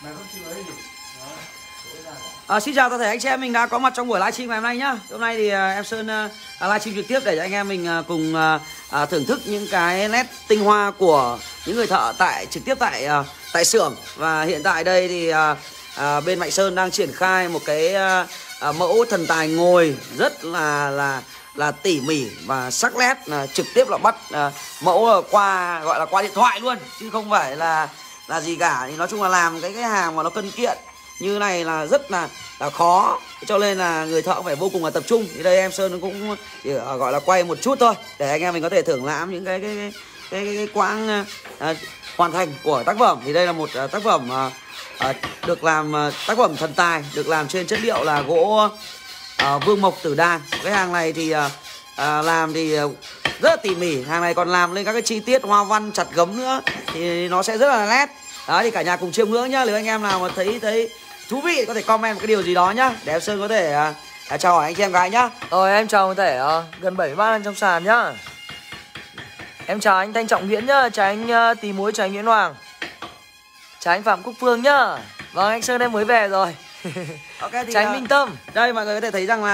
Xin chào toàn thể anh chị em mình đã có mặt trong buổi livestream ngày hôm nay nhá. Hôm nay thì em Sơn livestream trực tiếp để cho anh em mình cùng thưởng thức những cái nét tinh hoa của những người thợ trực tiếp tại xưởng. Và hiện tại đây thì bên Mạnh Sơn đang triển khai một cái mẫu thần tài ngồi rất là tỉ mỉ và sắc nét, trực tiếp là bắt mẫu qua gọi là qua điện thoại luôn chứ không phải là gì cả. Thì nói chung là làm cái hàng mà nó cân kiện như này là rất là khó, cho nên là người thợ phải vô cùng là tập trung. Thì đây em Sơn cũng chỉ gọi là quay một chút thôi để anh em mình có thể thưởng lãm những cái quãng hoàn thành của tác phẩm. Thì đây là một tác phẩm được làm tác phẩm thần tài, được làm trên chất liệu là gỗ vương mộc tử đàn. Cái hàng này thì làm thì rất là tỉ mỉ, hàng này còn làm lên các cái chi tiết hoa văn chặt gấm nữa thì nó sẽ rất là nét. Đó thì cả nhà cùng chiêm ngưỡng nhá. Nếu anh em nào mà thấy thú vị có thể comment một cái điều gì đó nhá, để em Sơn có thể chào hỏi anh chị em gái nhá. Rồi em chào có thể gần 73 anh trong sàn nhá. Em chào anh Thanh Trọng Viễn nhá, chào anh Tí Muối, chào anh Nguyễn Hoàng, chào anh Phạm Quốc Phương nhá. Vâng, anh Sơn em mới về rồi. Ok thì chào anh Minh Tâm. Đây mọi người có thể thấy rằng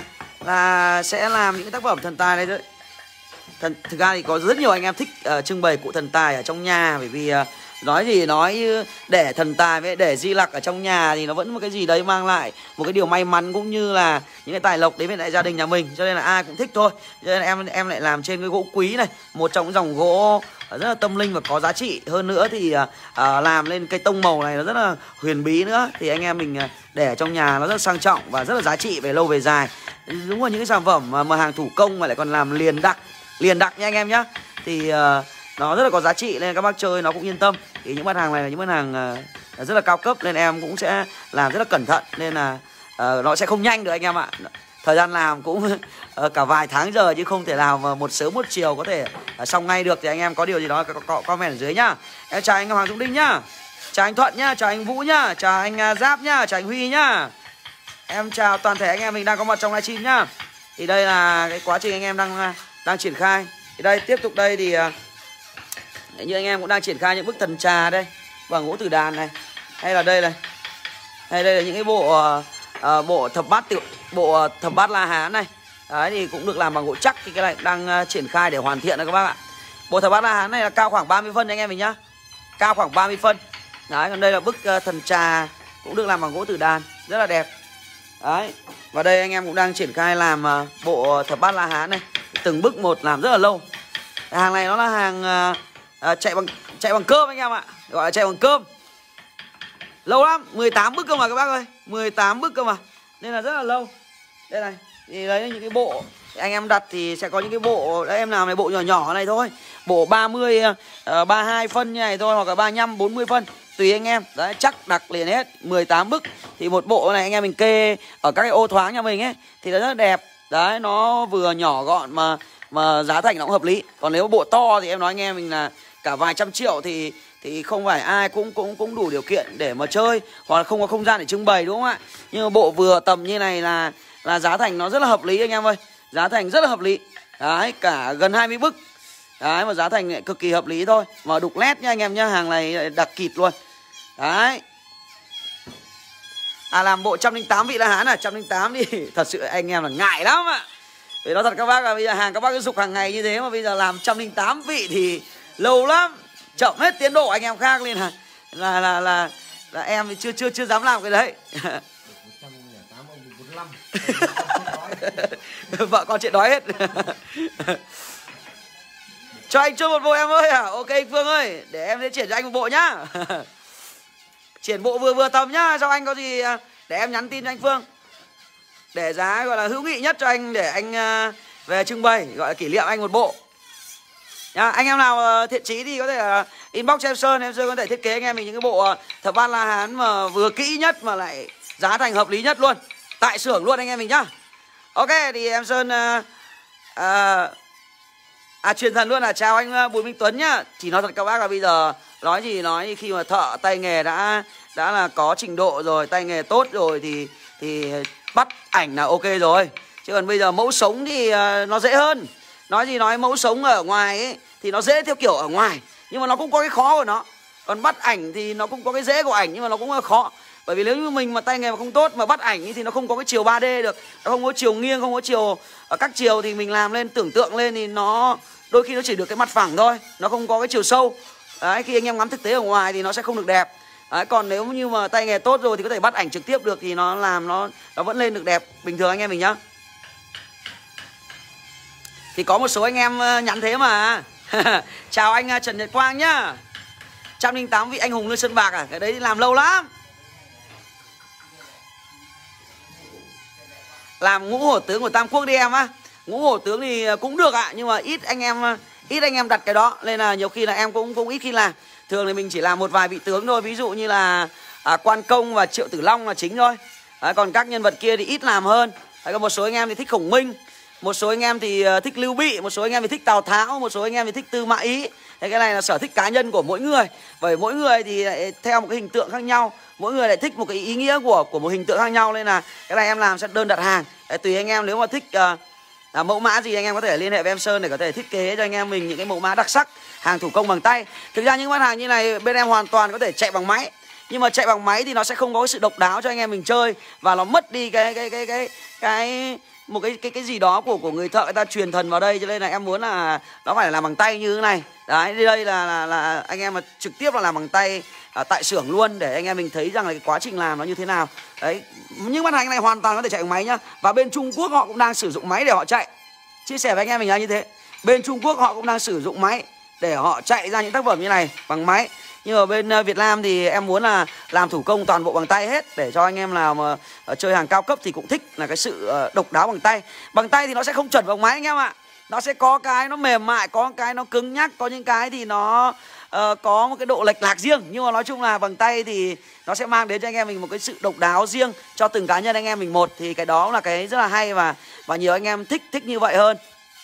là sẽ làm những cái tác phẩm thần tài này đấy. Thực ra thì có rất nhiều anh em thích trưng bày cụ thần tài ở trong nhà, bởi vì nói gì nói, để thần tài với để di lặc ở trong nhà thì nó vẫn một cái gì đấy mang lại một cái điều may mắn cũng như là những cái tài lộc đến với lại gia đình nhà mình, cho nên là ai cũng thích thôi. Cho nên em lại làm trên cái gỗ quý này, một trong những dòng gỗ rất là tâm linh và có giá trị. Hơn nữa thì làm lên cây tông màu này nó rất là huyền bí nữa, thì anh em mình để ở trong nhà nó rất là sang trọng và rất là giá trị về lâu về dài. Đúng là những cái sản phẩm mà hàng thủ công mà lại còn làm liền đặc nha anh em nhá, thì nó rất là có giá trị nên các bác chơi nó cũng yên tâm. Thì những mặt hàng này là những mặt hàng rất là cao cấp nên em cũng sẽ làm rất là cẩn thận, nên là nó sẽ không nhanh được anh em ạ. Thời gian làm cũng cả vài tháng giờ chứ không thể làm một sớm một chiều có thể xong ngay được. Thì anh em có điều gì đó có comment ở dưới nhá. Em chào anh Hoàng Dũng Đinh nhá, chào anh Thuận nhá, chào anh Vũ nhá, chào anh Giáp nhá, chào anh Huy nhá. Em chào toàn thể anh em mình đang có mặt trong livestream nhá. Thì đây là cái quá trình anh em đang triển khai. Thì đây tiếp tục đây thì như anh em cũng đang triển khai những bức thần trà đây bằng gỗ tử đàn này, hay là đây là những cái bộ thập bát La Hán này. Đấy thì cũng được làm bằng gỗ chắc, thì cái này đang triển khai để hoàn thiện đấy các bác ạ. Bộ thập bát La Hán này là cao khoảng 30 phân anh em mình nhá, cao khoảng 30 phân. Đấy, còn đây là bức thần trà cũng được làm bằng gỗ tử đàn rất là đẹp. Đấy, và đây anh em cũng đang triển khai làm bộ thập bát La Hán này, từng bức một làm rất là lâu. Hàng này nó là hàng chạy bằng cơm anh em ạ, gọi là chạy bằng cơm. Lâu lắm, 18 bức cơ mà các bác ơi, 18 bức cơ mà, nên là rất là lâu. Đây này, thì đấy là những cái bộ anh em đặt thì sẽ có những cái bộ đấy, em làm này bộ nhỏ nhỏ này thôi, bộ 30 32 phân như này thôi, hoặc là 35 40 phân tùy anh em. Đấy, chắc đặt liền hết 18 bức. Thì một bộ này anh em mình kê ở các cái ô thoáng nhà mình ấy thì nó rất là đẹp. Đấy, nó vừa nhỏ gọn mà giá thành nó cũng hợp lý. Còn nếu bộ to thì em nói anh em mình là cả vài trăm triệu thì không phải ai cũng đủ điều kiện để mà chơi, hoặc là không có không gian để trưng bày, đúng không ạ? Nhưng mà bộ vừa tầm như này là giá thành nó rất là hợp lý anh em ơi, giá thành rất là hợp lý. Đấy, cả gần 20 bức. Đấy, mà giá thành cực kỳ hợp lý thôi, mà đục nét nha anh em nhá, hàng này đặc kịt luôn. Đấy. Làm bộ 108 vị La Hán 108 đi. Thật sự anh em là ngại lắm ạ. Vì nói thật các bác là bây giờ hàng các bác cứ dục hàng ngày như thế, mà bây giờ làm 108 vị thì lâu lắm, chậm hết tiến độ anh em khác, nên là em chưa dám làm cái đấy. 108 ông 45. Vợ con chuyện đói hết. Cho anh chơi một bộ em ơi. Ok anh Phương ơi, để em sẽ triển cho anh một bộ nhá. Triển bộ vừa tầm nhá, cho anh có gì để em nhắn tin cho anh Phương, để giá gọi là hữu nghị nhất cho anh, để anh về trưng bày, gọi là kỷ niệm anh một bộ nhá. Anh em nào thiện chí thì có thể inbox cho em Sơn có thể thiết kế anh em mình những cái bộ thập bát La Hán mà vừa kỹ nhất mà lại giá thành hợp lý nhất luôn, tại xưởng luôn anh em mình nhá. Ok thì em Sơn truyền thần luôn là chào anh Bùi Minh Tuấn nhá. Chỉ nói thật các bác là bây giờ nói gì nói, khi mà thợ tay nghề đã là có trình độ rồi, tay nghề tốt rồi thì bắt ảnh là ok rồi. Chứ còn bây giờ mẫu sống thì nó dễ hơn. Nói gì nói, mẫu sống ở ngoài ấy thì nó dễ theo kiểu ở ngoài, nhưng mà nó cũng có cái khó của nó. Còn bắt ảnh thì nó cũng có cái dễ của ảnh nhưng mà nó cũng là khó. Bởi vì nếu như mình mà tay nghề mà không tốt mà bắt ảnh thì nó không có cái chiều 3D được, nó không có chiều nghiêng, không có chiều ở các chiều thì mình làm lên tưởng tượng lên thì nó đôi khi nó chỉ được cái mặt phẳng thôi, nó không có cái chiều sâu. Đấy, khi anh em ngắm thực tế ở ngoài thì nó sẽ không được đẹp. Đấy, còn nếu như mà tay nghề tốt rồi thì có thể bắt ảnh trực tiếp được thì nó làm nó vẫn lên được đẹp bình thường anh em mình nhá. Thì có một số anh em nhắn thế mà. Chào anh Trần Nhật Quang nhá. 108 vị anh hùng Lương Sơn Bạc à? Cái đấy thì làm lâu lắm. Làm ngũ hổ tướng của Tam Quốc đi em á. Ngũ hổ tướng thì cũng được ạ, nhưng mà ít anh em đặt cái đó nên là nhiều khi là em cũng ít khi làm. Thường thì mình chỉ làm một vài vị tướng thôi, ví dụ như là Quan Công và Triệu Tử Long là chính thôi. Đấy, còn các nhân vật kia thì ít làm hơn. Đấy, còn một số anh em thì thích Khổng Minh, một số anh em thì thích Lưu Bị, một số anh em thì thích Tào Tháo, một số anh em thì thích Tư Mã Ý. Thế cái này là sở thích cá nhân của mỗi người. Bởi mỗi người thì theo một cái hình tượng khác nhau, mỗi người lại thích một cái ý nghĩa của một hình tượng khác nhau, nên là cái này em làm sẽ đơn đặt hàng. Đấy, tùy anh em, nếu mà thích mẫu mã gì anh em có thể liên hệ với em Sơn để có thể thiết kế cho anh em mình những cái mẫu mã đặc sắc, hàng thủ công bằng tay. Thực ra những mặt hàng như này bên em hoàn toàn có thể chạy bằng máy, nhưng mà chạy bằng máy thì nó sẽ không có cái sự độc đáo cho anh em mình chơi, và nó mất đi một cái gì đó của người thợ, người ta truyền thần vào đây, cho nên là em muốn là nó phải làm bằng tay như thế này. Đấy, đây là anh em mà trực tiếp là làm bằng tay tại xưởng luôn, để anh em mình thấy rằng là cái quá trình làm nó như thế nào. Đấy, những mặt hàng này hoàn toàn có thể chạy bằng máy nhá. Và bên Trung Quốc họ cũng đang sử dụng máy để họ chạy. Chia sẻ với anh em mình là như thế. Bên Trung Quốc họ cũng đang sử dụng máy để họ chạy ra những tác phẩm như này bằng máy. Nhưng ở bên Việt Nam thì em muốn là làm thủ công toàn bộ bằng tay hết, để cho anh em nào mà chơi hàng cao cấp thì cũng thích là cái sự độc đáo bằng tay. Bằng tay thì nó sẽ không chuẩn bằng máy anh em ạ. Nó sẽ có cái nó mềm mại, có cái nó cứng nhắc, có những cái thì nó có một cái độ lệch lạc riêng. Nhưng mà nói chung là bằng tay thì nó sẽ mang đến cho anh em mình một cái sự độc đáo riêng cho từng cá nhân anh em mình một. Thì cái đó là cái rất là hay, và nhiều anh em thích như vậy hơn.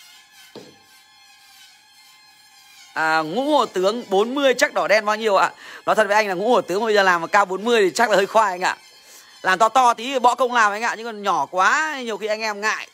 Ngũ hổ tướng 40 chắc đỏ đen bao nhiêu ạ? Nói thật với anh là ngũ hổ tướng bây giờ làm mà cao 40 thì chắc là hơi khoai anh ạ. Làm to tí thì bỏ công làm anh ạ, nhưng còn nhỏ quá nhiều khi anh em ngại.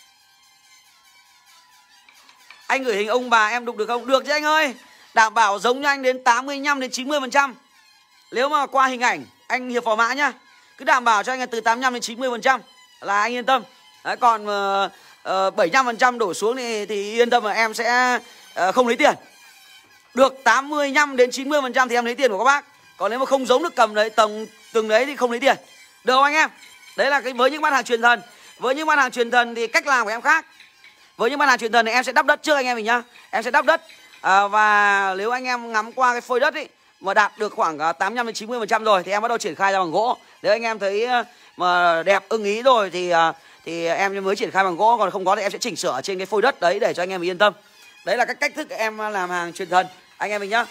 Anh gửi hình ông bà em đục được không? Được chứ anh ơi. Đảm bảo giống như anh đến 85 đến 90%. Nếu mà qua hình ảnh anh Hiệp Phò Mã nhá, cứ đảm bảo cho anh là từ 85 đến 90% là anh yên tâm. Đấy, còn 75% đổ xuống thì yên tâm là em sẽ không lấy tiền. Được 85 đến 90% thì em lấy tiền của các bác. Còn nếu mà không giống được cầm đấy từng đấy thì không lấy tiền. Được không anh em? Đấy là với những mặt hàng truyền thần. Với những mặt hàng truyền thần thì cách làm của em khác. Với những mặt hàng truyền thần thì em sẽ đắp đất trước anh em mình nhá. Em sẽ đắp đất và nếu anh em ngắm qua cái phôi đất ấy mà đạt được khoảng 85 đến 90% rồi thì em bắt đầu triển khai ra bằng gỗ. Nếu anh em thấy mà đẹp ưng ý rồi thì em mới triển khai bằng gỗ, còn không có thì em sẽ chỉnh sửa trên cái phôi đất đấy để cho anh em yên tâm. Đấy là các cách thức em làm hàng truyền thần anh em mình nhá.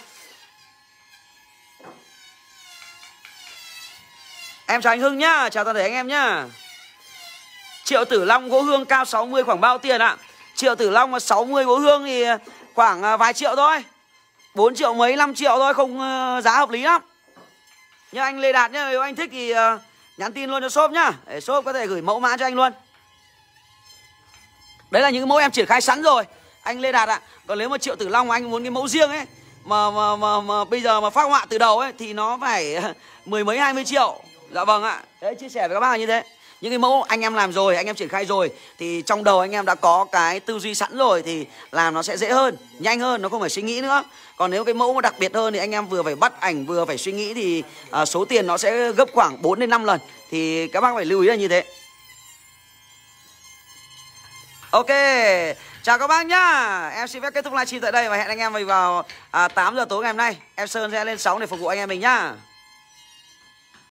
Em chào anh Hưng nhá, chào toàn thể anh em nhá. Triệu Tử Long gỗ hương cao 60 khoảng bao tiền ạ? Triệu Tử Long mà 60 gỗ hương thì khoảng vài triệu thôi, 4 triệu mấy 5 triệu thôi, không giá hợp lý lắm. Nhưng anh Lê Đạt nhá, nếu anh thích thì nhắn tin luôn cho shop nhá, để shop có thể gửi mẫu mã cho anh luôn. Đấy là những mẫu em triển khai sẵn rồi anh Lê Đạt ạ. Còn nếu mà Triệu Tử Long mà anh muốn cái mẫu riêng ấy mà bây giờ mà phác họa từ đầu ấy thì nó phải 10 mấy 20 triệu. Dạ vâng ạ. Đấy, chia sẻ với các bác là như thế. Những cái mẫu anh em làm rồi, anh em triển khai rồi thì trong đầu anh em đã có cái tư duy sẵn rồi thì làm nó sẽ dễ hơn, nhanh hơn, nó không phải suy nghĩ nữa. Còn nếu cái mẫu mà đặc biệt hơn thì anh em vừa phải bắt ảnh vừa phải suy nghĩ thì số tiền nó sẽ gấp khoảng 4 đến 5 lần. Thì các bác phải lưu ý là như thế. Ok, chào các bác nhá. Em xin phép kết thúc livestream tại đây và hẹn anh em mình vào 8 giờ tối ngày hôm nay. Em Sơn sẽ lên sóng để phục vụ anh em mình nhá.